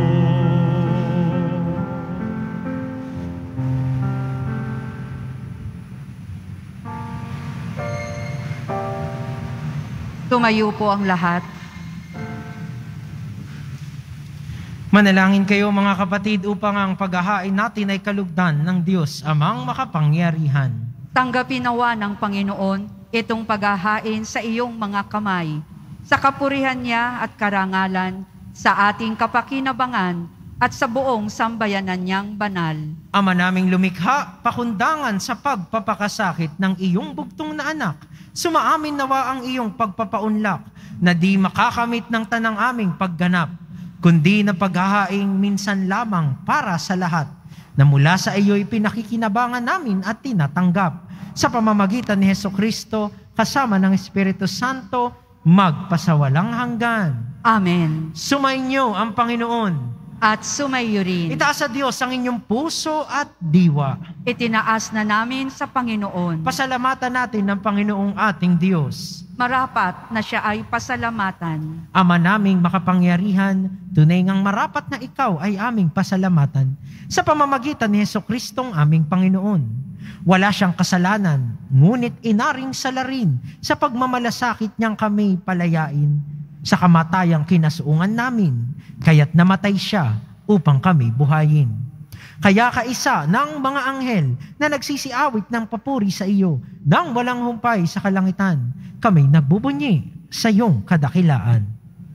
Speaker 1: Tumayo po ang lahat.
Speaker 3: Manalangin kayo mga kapatid upang ang paghahain natin ay kalugdan ng Diyos amang makapangyarihan.
Speaker 1: Tanggapin nawa ng Panginoon itong paghahain sa iyong mga kamay, sa kapurihan niya at karangalan, sa ating kapakinabangan at sa buong sambayanan niyang banal.
Speaker 3: Ama naming lumikha, pakundangan sa pagpapakasakit ng iyong bugtong na anak, sumaamin nawa ang iyong pagpapaunlak na di makakamit ng tanang aming pagganap, kundi na paghahaing minsan lamang para sa lahat, na mula sa iyo'y pinakikinabangan namin at tinatanggap. Sa pamamagitan ni Hesukristo, kasama ng Espiritu Santo, magpasawalang hanggan.
Speaker 1: Amen.
Speaker 3: Sumainyo ang Panginoon.
Speaker 1: At sumayo rin.
Speaker 3: Itaas sa Diyos ang inyong puso at diwa.
Speaker 1: Itinaas na namin sa Panginoon.
Speaker 3: Pasalamatan natin ng Panginoong ating Diyos.
Speaker 1: Marapat na siya ay pasalamatan.
Speaker 3: Ama naming makapangyarihan, tunay ngang marapat na ikaw ay aming pasalamatan sa pamamagitan ni Jesucristong aming Panginoon. Wala siyang kasalanan, ngunit inaring salarin sa pagmamalasakit niyang kami palayain sa kamatayang kinasuungan namin, kaya't namatay siya upang kami buhayin. Kaya kaisa ng mga anghel na nagsisiawit ng papuri sa iyo nang walang humpay sa kalangitan, kami nagbubunyi sa iyong kadakilaan.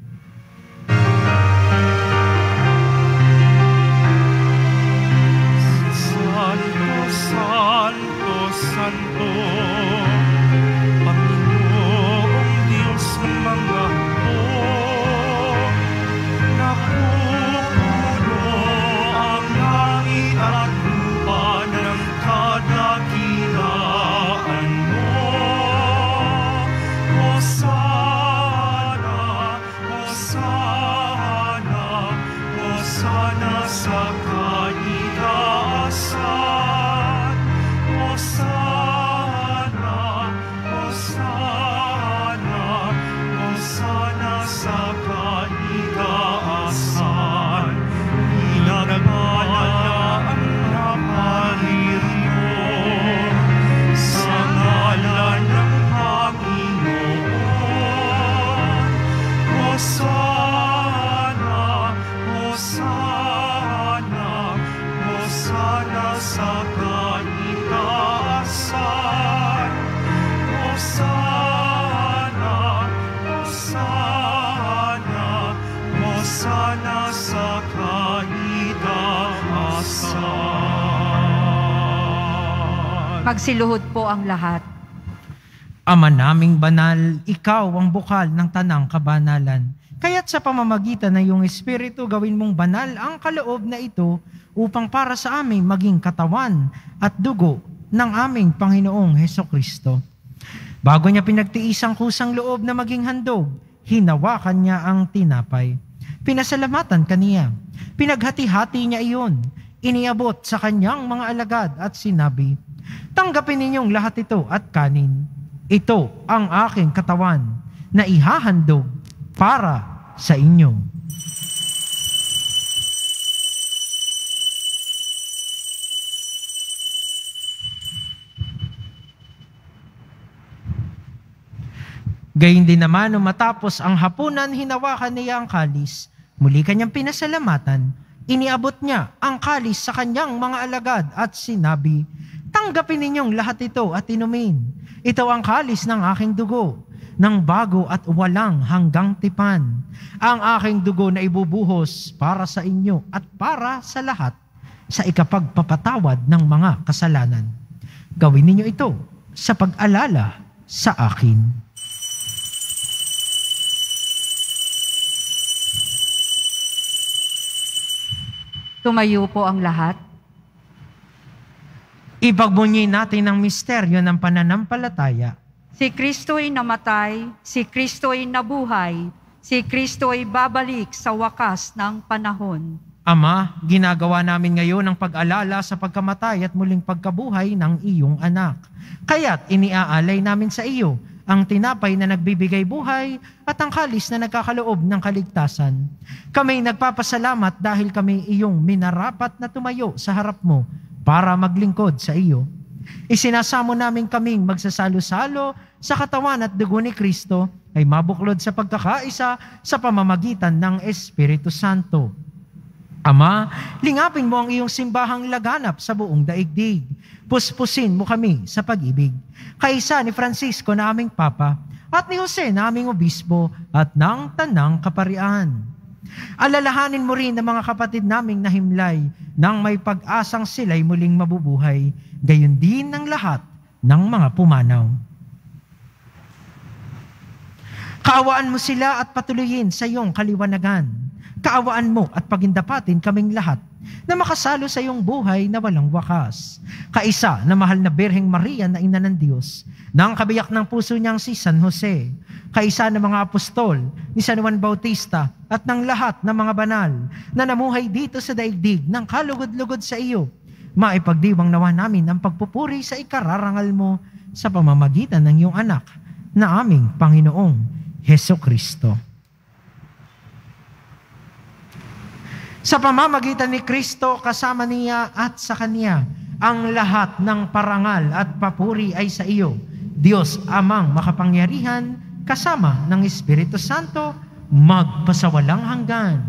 Speaker 2: Santo, Santo, Santo, Panginoong Diyos ng mga hukbo, napupuno ang langit at lupa ng kadakilaan mo. Hosana, Hosana, Hosana sa kanitaasan. Hosana
Speaker 1: Magsiluhod po ang lahat.
Speaker 3: Ama naming banal, ikaw ang bukal ng tanang kabanalan. Kaya't sa pamamagitan ng iyong Espiritu, gawin mong banal ang kaloob na ito upang para sa amin maging katawan at dugo ng aming Panginoong Hesukristo. Bago niya pinagtiis ang kusang loob na maging handog, hinawakan niya ang tinapay. Pinasalamatan kaniya. Pinaghati-hati niya iyon. Iniabot sa kanyang mga alagad at sinabi, "Tanggapin ninyong lahat ito at kanin. Ito ang aking katawan na ihahandog para sa inyo." Gayun din naman, nung matapos ang hapunan, hinawakan niya ang kalis. Muli kanyang pinasalamatan. Iniabot niya ang kalis sa kanyang mga alagad at sinabi, "Tanggapin ninyong lahat ito at inumin. Ito ang kalis ng aking dugo, ng bago at walang hanggang tipan. Ang aking dugo na ibubuhos para sa inyo at para sa lahat sa ikapagpapatawad ng mga kasalanan. Gawin ninyo ito sa pag-alala sa akin."
Speaker 1: Tumayo po ang lahat.
Speaker 3: Ipagbunyi natin ang misteryo ng pananampalataya.
Speaker 1: Si Kristo'y namatay, si Kristo'y nabuhay, si Kristo'y babalik sa wakas ng panahon.
Speaker 3: Ama, ginagawa namin ngayon ang pag-alala sa pagkamatay at muling pagkabuhay ng iyong anak. Kaya't iniaalay namin sa iyo ang tinapay na nagbibigay buhay at ang kalis na nagkakaloob ng kaligtasan. Kami nagpapasalamat dahil kami iyong minarapat na tumayo sa harap mo para maglingkod sa iyo. Isinasamo namin kaming magsasalo-salo sa katawan at dugo ni Kristo ay mabuklod sa pagkakaisa sa pamamagitan ng Espiritu Santo. Ama, lingapin mo ang iyong simbahang laganap sa buong daigdig. Puspusin mo kami sa pag-ibig. Kaisa ni Francisco na aming Papa at ni Jose na aming Obispo at ng Tanang Kaparian. Alalahanin mo rin ang mga kapatid naming nahimlay nang may pag-asang sila'y muling mabubuhay, gayon din ng lahat ng mga pumanaw. Kaawaan mo sila at patuloyin sa iyong kaliwanagan. Kaawaan mo at pagindapatin kaming lahat na makasalo sa iyong buhay na walang wakas. Kaisa na mahal na Birheng Maria na Ina ng Diyos, na ang kabiyak ng puso niyang si San Jose, kaisa ng mga apostol ni San Juan Bautista at ng lahat ng mga banal na namuhay dito sa daigdig ng kalugod-lugod sa iyo, maipagdiwang nawa namin ang pagpupuri sa ikararangal mo sa pamamagitan ng iyong anak na aming Panginoong Hesukristo. Sa pamamagitan ni Kristo, kasama niya at sa Kanya, ang lahat ng parangal at papuri ay sa iyo, Diyos Amang makapangyarihan, kasama ng Espiritu Santo, magpasawalang hanggan.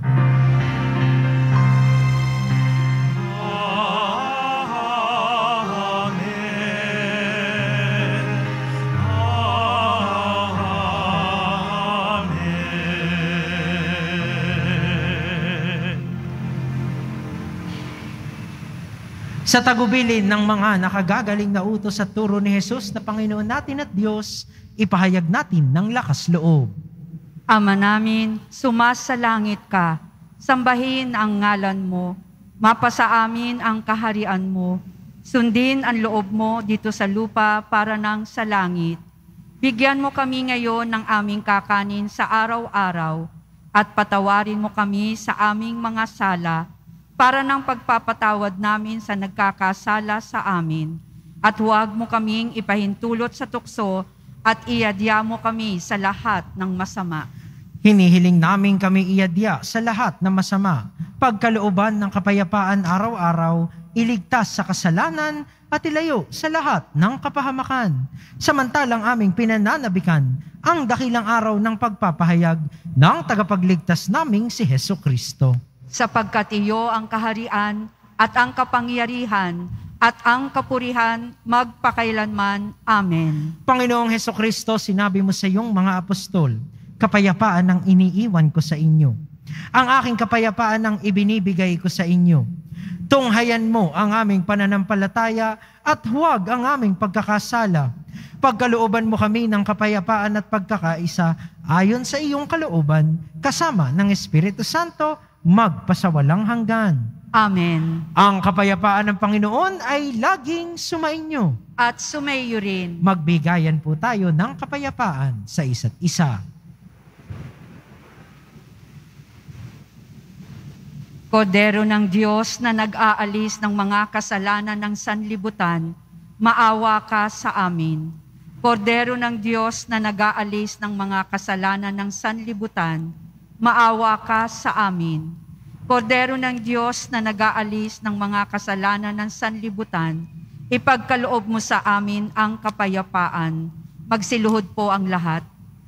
Speaker 3: Sa tagubilin ng mga nakagagaling na utos at turo ni Jesus na Panginoon natin at Diyos, ipahayag natin ng lakas loob.
Speaker 1: Ama namin, sumasalangit ka, sambahin ang ngalan mo, mapasa amin ang kaharian mo, sundin ang loob mo dito sa lupa para nang sa langit. Bigyan mo kami ngayon ng aming kakanin sa araw-araw at patawarin mo kami sa aming mga sala, para ng pagpapatawad namin sa nagkakasala sa amin. At huwag mo kaming ipahintulot sa tukso at iadya mo kami sa lahat ng masama.
Speaker 3: Hinihiling namin kami iadya sa lahat ng masama, pagkalooban ng kapayapaan araw-araw, iligtas sa kasalanan at ilayo sa lahat ng kapahamakan. Samantalang aming pinananabikan ang dakilang araw ng pagpapahayag ng tagapagligtas naming si Hesukristo.
Speaker 1: Sapagkat iyo ang kaharian at ang kapangyarihan at ang kapurihan magpakailanman. Amen.
Speaker 3: Panginoong Hesukristo, sinabi mo sa iyong mga apostol, kapayapaan ang iniiwan ko sa inyo. Ang aking kapayapaan ang ibinibigay ko sa inyo. Tunghayan mo ang aming pananampalataya at huwag ang aming pagkakasala. Pagkalooban mo kami ng kapayapaan at pagkakaisa ayon sa iyong kalooban, kasama ng Espiritu Santo, magpasawalang hanggan.
Speaker 1: Amen.
Speaker 3: Ang kapayapaan ng Panginoon ay laging sumainyo.
Speaker 1: At sumayo rin.
Speaker 3: Magbigayan po tayo ng kapayapaan sa isa't isa.
Speaker 1: Kordero ng Diyos na nag-aalis ng mga kasalanan ng sanlibutan, maawa ka sa amin. Kordero ng Diyos na nag-aalis ng mga kasalanan ng sanlibutan, maawa ka sa amin. Kordero ng Diyos na nag-aalis ng mga kasalanan ng sanlibutan, ipagkaloob mo sa amin ang kapayapaan. Magsiluhod po ang lahat.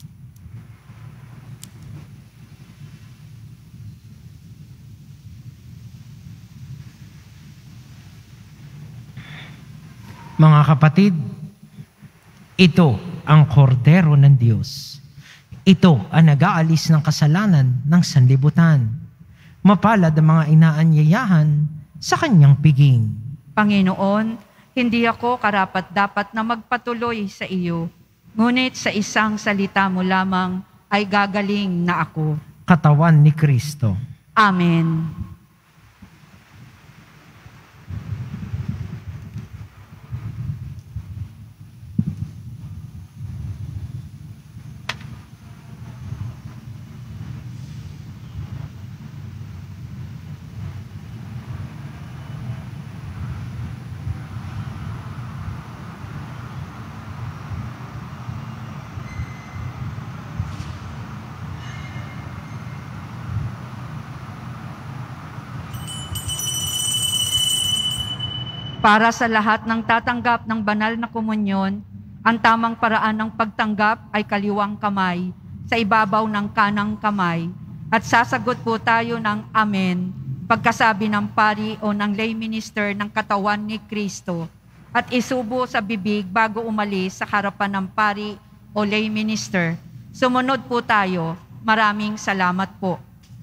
Speaker 3: Mga kapatid, ito ang kordero ng Diyos. Ito ang nag-aalis ng kasalanan ng sanlibutan. Mapalad ang mga inaanyayahan sa kanyang piging.
Speaker 1: Panginoon, hindi ako karapat-dapat na magpatuloy sa iyo, ngunit sa isang salita mo lamang ay gagaling na ako.
Speaker 3: Katawan ni Kristo.
Speaker 1: Amen. Para sa lahat ng tatanggap ng banal na komunyon, ang tamang paraan ng pagtanggap ay kaliwang kamay sa ibabaw ng kanang kamay at sasagot po tayo ng Amen pagkasabi ng pari o ng lay minister ng katawan ni Kristo at isubo sa bibig bago umalis sa harapan ng pari o lay minister. Sumunod po tayo. Maraming salamat po.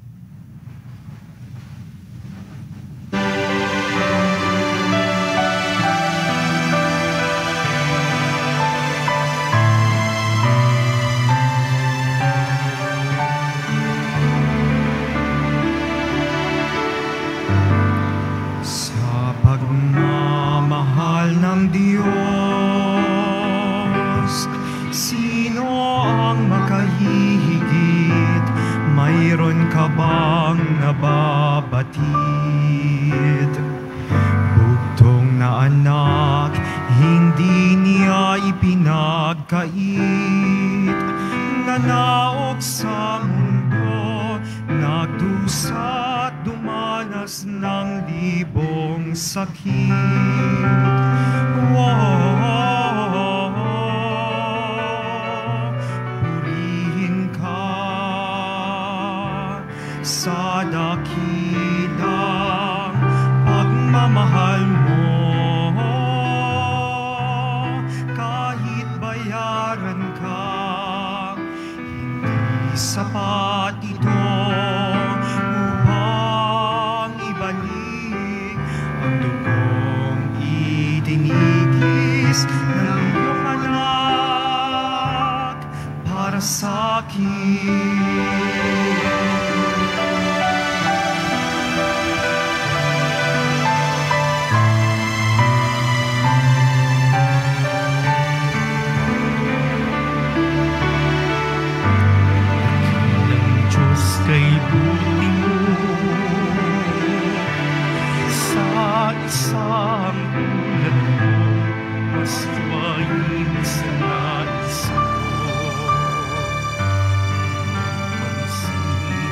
Speaker 2: Nababatid, bugtong na anak, hindi niya ipinagkait. Nanaog sa mundo, nagdusa't dumanas ng libong sakit. Wow, purihin ka sa dakilang pagmamahal mo, kahit bayaran ka, hindi sapat ito upang ibalik ang dugong itinigis ng iyong anak para sa akin. Kay buti mo sa isang tulad mo, mas tuwain sa nais ko. Pansin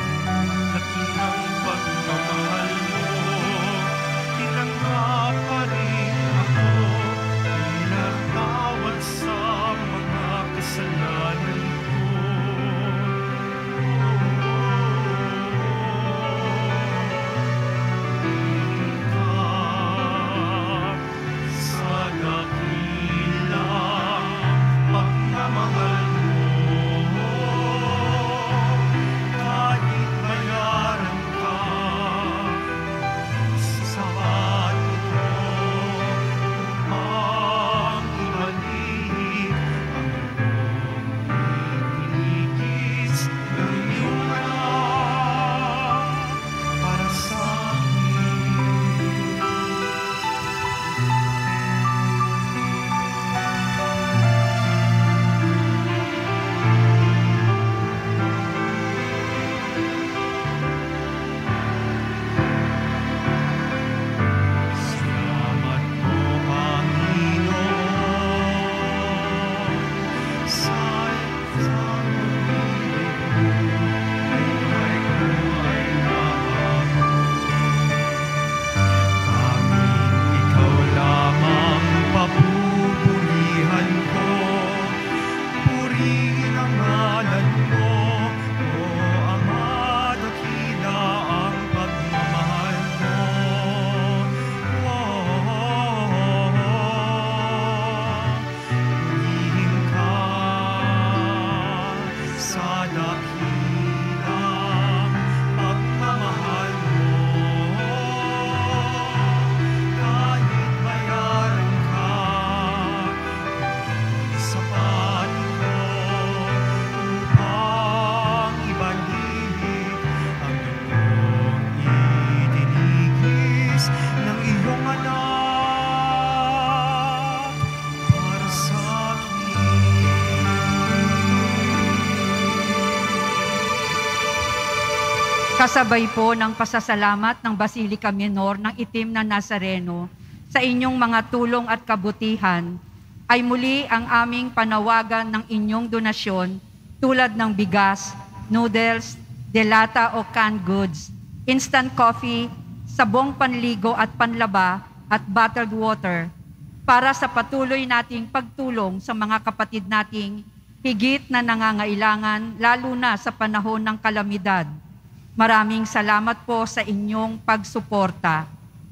Speaker 1: Kasabay po ng pasasalamat ng Basilica Minor ng Itim na Nazareno sa inyong mga tulong at kabutihan, ay muli ang aming panawagan ng inyong donasyon tulad ng bigas, noodles, delata o canned goods, instant coffee, sabong panligo at panlaba at bottled water para sa patuloy nating pagtulong sa mga kapatid nating higit na nangangailangan lalo na sa panahon ng kalamidad. Maraming salamat po sa inyong pagsuporta.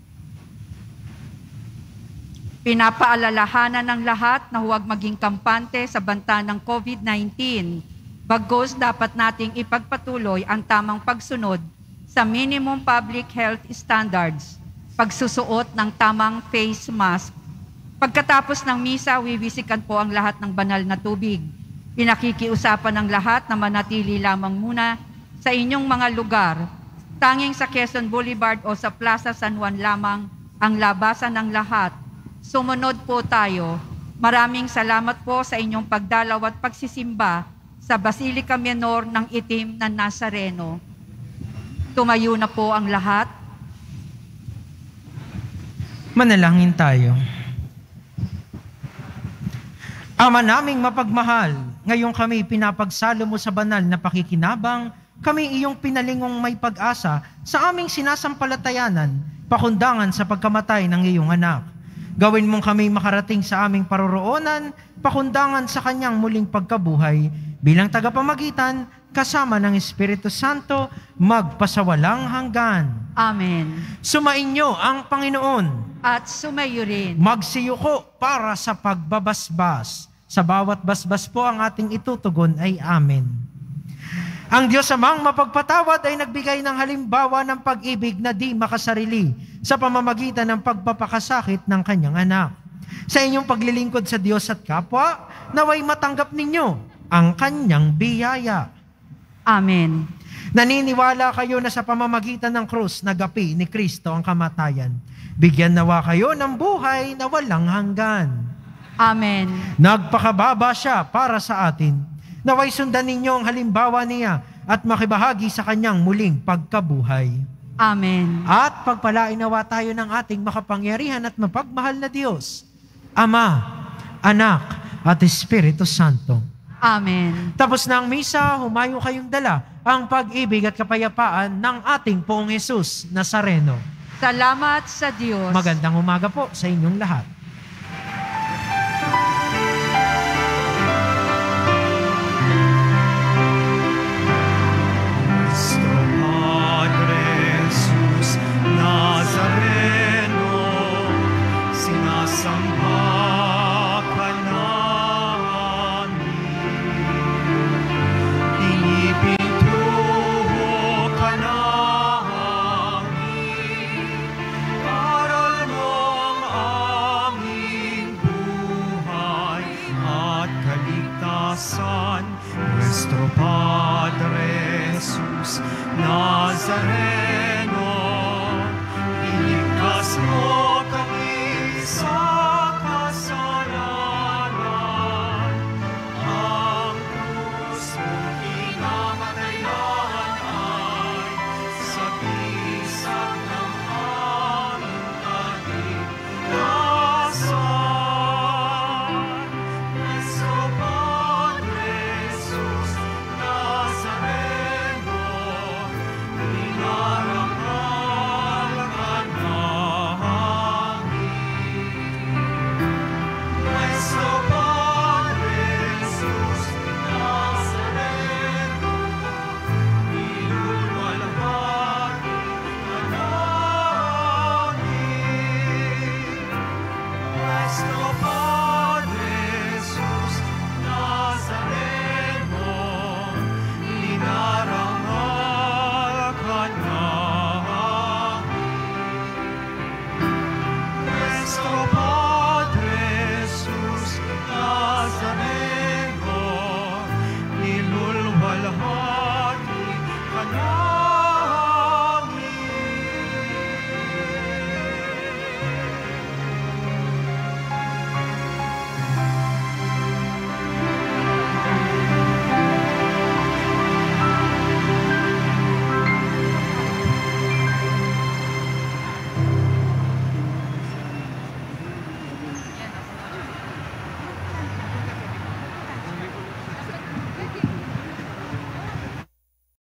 Speaker 1: Pinapaalalahanan ng lahat na huwag maging kampante sa banta ng COVID nineteen. Bagkus dapat nating ipagpatuloy ang tamang pagsunod sa minimum public health standards, pagsusuot ng tamang face mask. Pagkatapos ng misa, wiwisikan po ang lahat ng banal na tubig. Pinakikiusapan ng lahat na manatili lamang muna sa inyong mga lugar. Tanging sa Quezon Boulevard o sa Plaza San Juan lamang ang labasan ng lahat. Sumunod po tayo. Maraming salamat po sa inyong pagdalaw at pagsisimba sa Basilica Minor ng Itim na Nazareno. Tumayo na po ang lahat.
Speaker 3: Manalangin tayo. Ama naming mapagmahal, ngayon kami pinapagsalo mo sa banal na pakikinabang, kami iyong pinalingong may pag-asa sa aming sinasampalatayanan, pakundangan sa pagkamatay ng iyong anak. Gawin mong kami makarating sa aming paroroonan, pakundangan sa kanyang muling pagkabuhay, bilang tagapamagitan, kasama ng Espiritu Santo, magpasawalang hanggan.
Speaker 1: Amen.
Speaker 3: Sumainyo ang Panginoon.
Speaker 1: At sumayo rin.
Speaker 3: Magsiyuko para sa pagbabasbas. Sa bawat basbas po ang ating itutugon ay amen. Ang Diyos Amang mapagpatawad ay nagbigay ng halimbawa ng pag-ibig na di makasarili sa pamamagitan ng pagpapakasakit ng kanyang anak. Sa inyong paglilingkod sa Diyos at kapwa, naway matanggap ninyo ang kanyang biyaya.
Speaker 1: Amen.
Speaker 3: Naniniwala kayo na sa pamamagitan ng krus nagapi ni Kristo ang kamatayan. Bigyan nawa kayo ng buhay na walang hanggan.
Speaker 1: Amen.
Speaker 3: Nagpakababa siya para sa atin. Naway sundan ninyo ang halimbawa niya at makibahagi sa kanyang muling pagkabuhay.
Speaker 1: Amen.
Speaker 3: At pagpalain nawa tayo ng ating makapangyarihan at mapagmahal na Diyos, Ama, Anak, at Espiritu Santo.
Speaker 1: Amen.
Speaker 3: Tapos na ang misa, humayo kayong dala ang pag-ibig at kapayapaan ng ating Poong Jesus Nazareno.
Speaker 1: Salamat sa Diyos.
Speaker 3: Magandang umaga po sa inyong lahat.
Speaker 2: Nazareno, sinasamba ka namin. Pinipintuho ka namin. Aral mo ang aming buhay at kaligtasan. Nuestro Padre Jesus Nazareno,